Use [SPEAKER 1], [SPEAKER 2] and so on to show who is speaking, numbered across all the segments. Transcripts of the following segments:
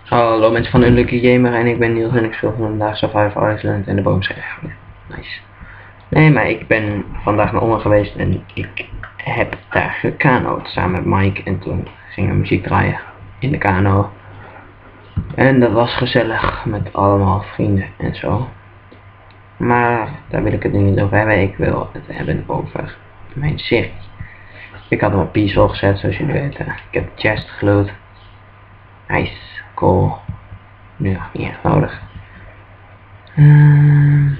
[SPEAKER 1] Hallo mensen van Unlucky Gamer en ik ben Niels en ik speel vandaag Survival Island en de boomschrijf. Nice. Nee, maar ik ben vandaag naar Ommen geweest en ik heb daar gekano'd samen met Mike en toen gingen we muziek draaien in de kano. En dat was gezellig met allemaal vrienden en zo. Maar daar wil ik het nu niet over hebben, ik wil het hebben over mijn serie. Ik had hem op peaceful gezet zoals jullie weten. Ik heb de chest geloot. Nice, cool. Nu nog niet echt nodig. Iron.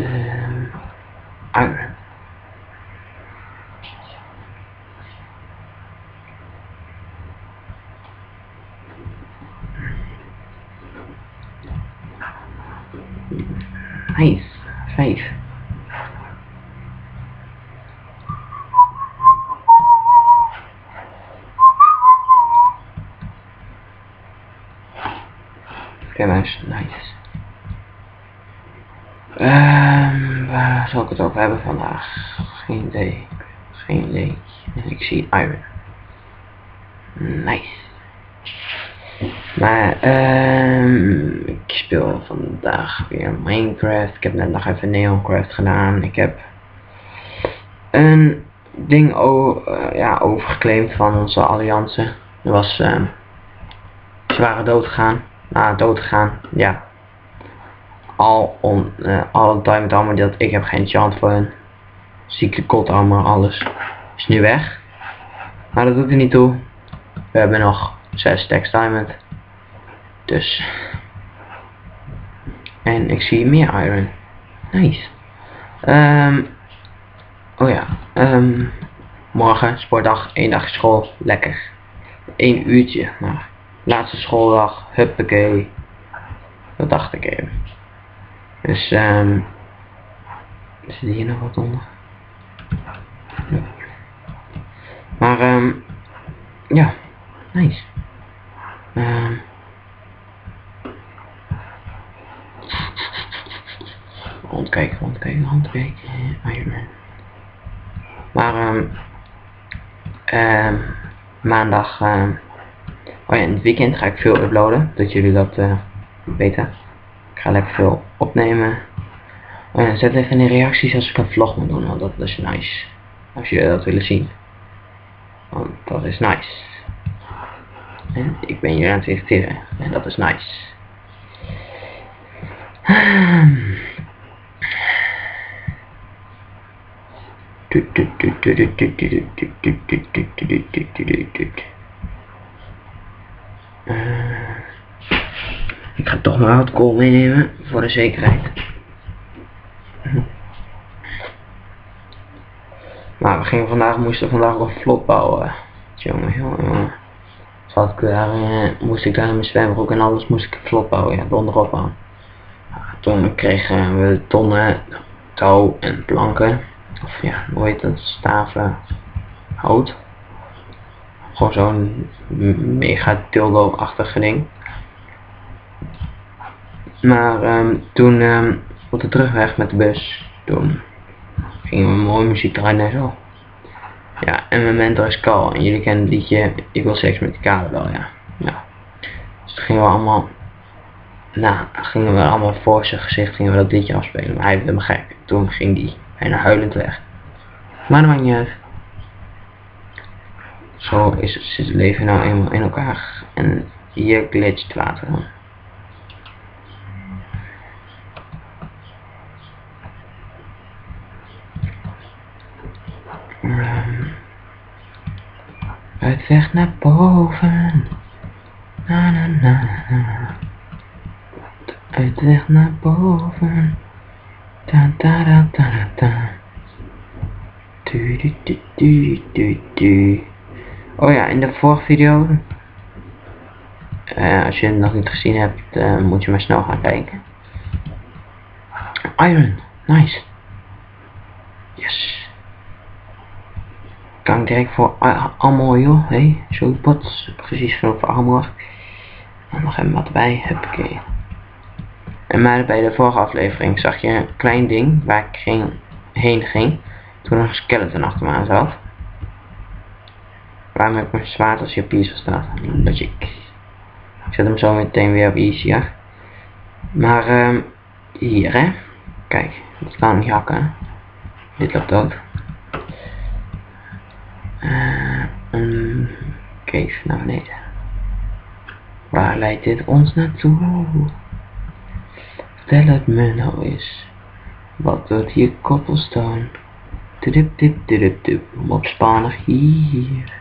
[SPEAKER 1] Nice. 5. Oké, nice. Waar zal ik het over hebben vandaag? Geen idee. En ik zie iron. Nice. Maar ik speel vandaag weer Minecraft. Ik heb net nog even Neoncraft gedaan. Ik heb een ding overgeclaimd van onze alliantie. Er was ze waren doodgegaan. Doodgegaan, ja. Alle diamond armor dat ik heb geen enchant voor hun. Ziekte kot armor, alles is nu weg. Maar dat doet er niet toe. We hebben nog 6 stacks diamond. Dus. En ik zie meer iron. Nice. Morgen sportdag, 1 dag school, lekker. 1 uurtje, maar laatste schooldag, huppakee. Dat dacht ik even. Dus zit hier nog wat onder? Nee. Maar ja, nice. Rondkijken. Iron. Maar maandag, in het weekend ga ik veel uploaden, dat jullie dat weten. Ik ga lekker veel opnemen. Zet even in de reacties als ik een vlog moet doen, want dat is nice. Als jullie dat willen zien. Want dat is nice. En ik ben jullie aan het irriteren. En dat is nice. Ik ga toch maar wat kool meenemen voor de zekerheid. Maar moesten vandaag ook een vlot bouwen. Jongen. Moest ik daar in mijn zwembroek en alles moest ik een vlot bouwen, ja, onderop aan. Toen kregen we tonnen touw en planken. Of ja, hoe heet dat? Staven, hout. Gewoon zo'n mega dildo-achtig ding. Maar toen op de terugweg met de bus, toen gingen we mooi muziek draaien en zo. Ja, en mijn mentor is Carl. En jullie kennen het liedje Ik wil seks met die kale wel, ja. Dus toen gingen we allemaal voor zijn gezicht dat liedje afspelen. Maar hij werd helemaal gek. Toen ging hij bijna huilend weg. Maar dat maakt niet uit. Zo zit het leven nou eenmaal in elkaar. En hier glitcht water dan. Uitweg naar boven. Uitweg naar boven. Oh ja, in de vorige video, als je het nog niet gezien hebt, moet je maar snel gaan kijken. Iron, nice. Yes. Kan ik direct voor armor, joh. Hey, zo pot, precies genoeg voor armor. En nog even wat erbij, huppakee. En maar bij de vorige aflevering zag je een klein ding waar ik heen ging. Toen er een skeleton achter me aan zat. Waarom heb ik mijn zwaard als je op piezel staat? Logic. Ik zet hem zo meteen weer op easier. Maar hier hè. Kijk, dat kan niet hakken. Dit loopt ook. Cave naar beneden. Waar leidt dit ons naartoe? Vertel het me nou eens. Wat doet hier cobblestone? Tudip dip tudip dip. Opspanig hier.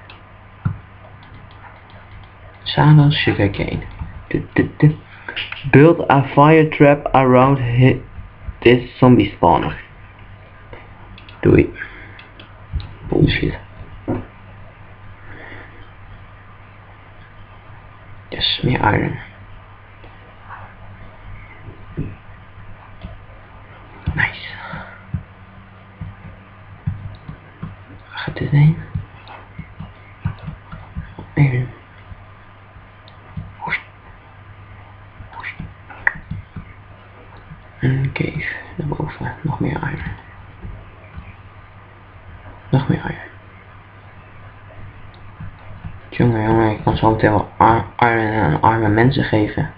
[SPEAKER 1] Sandal sugarcane. Build a fire trap around this zombie spawner. Doei. Bullshit. Yes, meer iron. Nice. Waar gaat dit heen? Even. Een cave. Daarboven. Nog meer iron. Nog meer iron. Jongen, ik kan zo meteen wel iron aan arme mensen geven.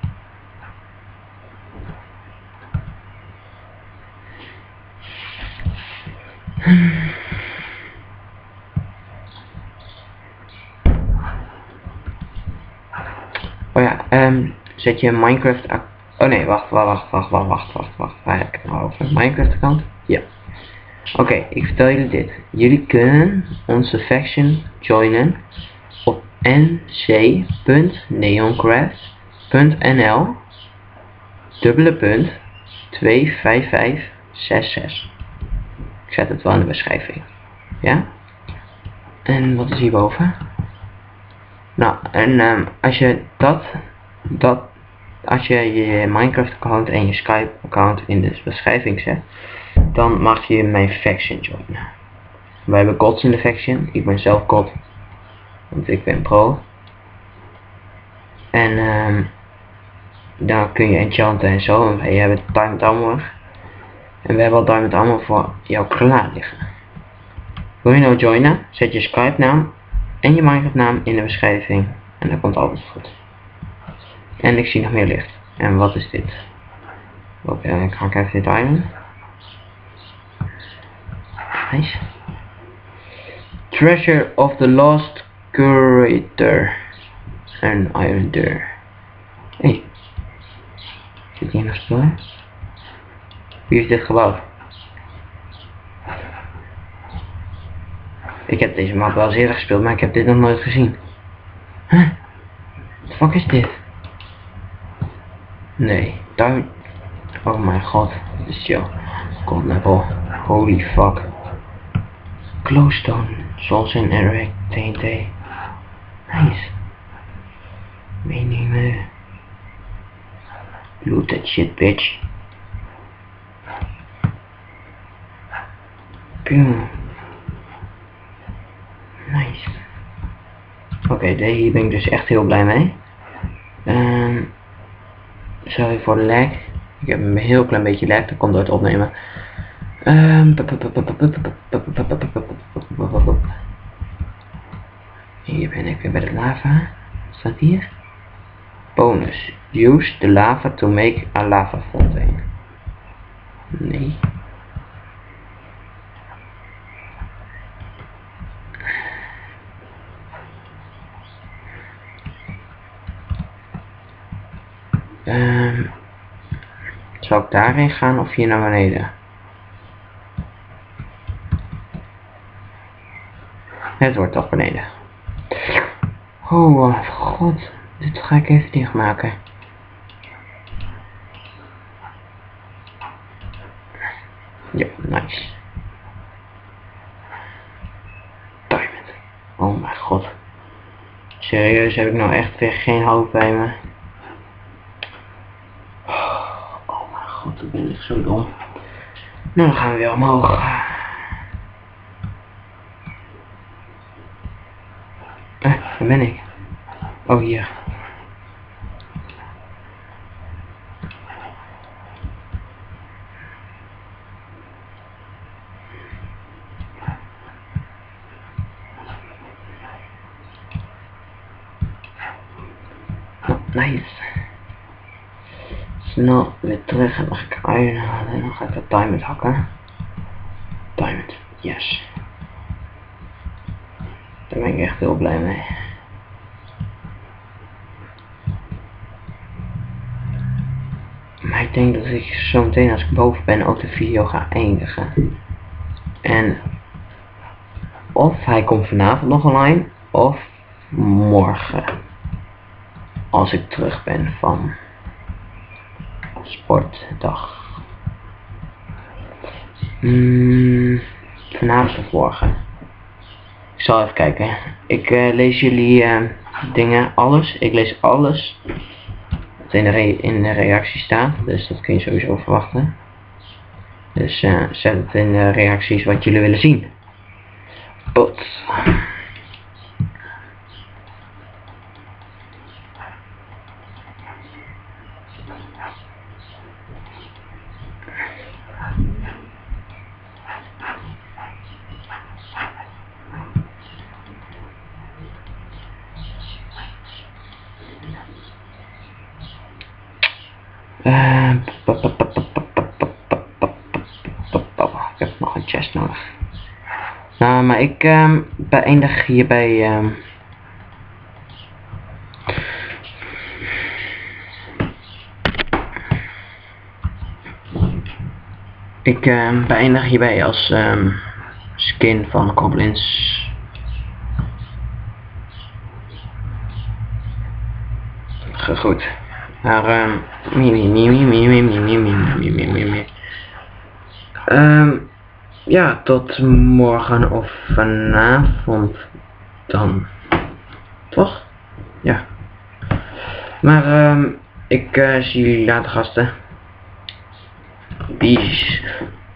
[SPEAKER 1] Oh ja, zet je Minecraft... Oh nee, wacht. Waar heb ik het nou over? Minecraft account? Ja. Oké, ik vertel jullie dit. Jullie kunnen onze faction joinen op nc.neoncraft.nl /25566. Ik zet het wel in de beschrijving. Ja? En wat is hierboven? Nou, en als je als je je Minecraft account en je Skype account in de beschrijving zet, dan mag je mijn faction joinen. Wij hebben gods in de faction. Ik ben zelf god, want ik ben pro. En dan kun je enchanten en zo. En wij hebben diamond armor. En we hebben al diamond armor voor jou klaar liggen. Wil je nou joinen? Zet je Skype naam en je Minecraft naam in de beschrijving. En dan komt alles goed. En ik zie nog meer licht. En wat is dit? Oké, ik ga even dit iron. Nice. Treasure of the Lost Curator. Een iron deur. Hey. Zit hier nog spullen? Wie heeft dit gebouwd? Ik heb deze map wel eens eerder gespeeld, maar ik heb dit nog nooit gezien. Huh? What the fuck is dit? Nee, daar... Oh mijn god, dit is chill. Gold level. Holy fuck. Glowstone. Soulstone Eric TNT. Nice. Meenemen. Loot that shit, bitch. Boom. Nice. Oké, hier ben ik dus echt heel blij mee. Sorry voor de lag. Ik heb een heel klein beetje lag, dat komt door het opnemen. Hier ben ik weer bij de lava. Wat staat hier? Bonus. Use the lava to make a lava fountain. Nee. Zal ik daarin gaan of hier naar beneden? Het wordt toch beneden. Oh god, dit ga ik even dichtmaken. Ja, nice. Diamond. Oh mijn god. Serieus, heb ik nou echt weer geen hoop bij me? Oh mijn god, ik ben echt zo dom. Nou, dan gaan we weer omhoog. Waar ben ik? Oh, hier. Nice. Snel weer terug en dan ga ik iron halen en dan ga ik dat diamond hakken. Diamond, yes. Daar ben ik echt heel blij mee. Maar ik denk dat ik zo meteen als ik boven ben ook de video ga eindigen. En of hij komt vanavond nog online of morgen. Als ik terug ben van sportdag. Vanavond of morgen. Ik zal even kijken. Ik lees jullie dingen, alles. Ik lees alles wat in de reactie staat. Dus dat kun je sowieso verwachten. Dus zet het in de reacties wat jullie willen zien. Bots. Ik heb nog een chest nodig. Nou, maar ik beëindig hierbij beëindig hierbij als skin van goblins. Goed. Maar ja, tot morgen of vanavond dan. Toch? Ja. Maar ik zie jullie later, gasten. Peace.